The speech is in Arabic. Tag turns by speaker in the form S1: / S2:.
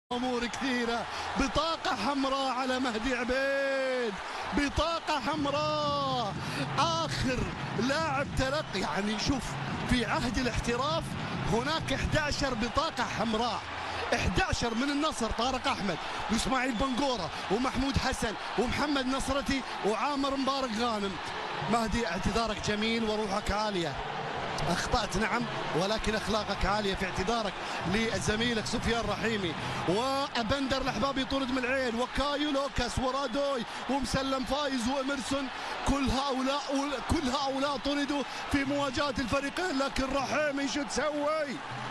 S1: أمور كثيرة. بطاقة حمراء على مهدي عبيد، بطاقة حمراء. آخر لاعب تلقي، يعني شوف، في عهد الاحتراف هناك 11 بطاقة حمراء، 11 من النصر: طارق أحمد وإسماعيل بنقورة ومحمود حسن ومحمد نصرتي وعامر مبارك غانم. مهدي، اعتذارك جميل وروحك عالية، أخطأت نعم، ولكن أخلاقك عالية في اعتذارك لزميلك سفيان رحيمي. وأبندر الأحباب يطرد من العين، وكايو لوكاس ورادوي ومسلم فايز وإمرسون، كل هؤلاء طردوا في مواجهة الفريقين. لكن رحيمي شو تسوي؟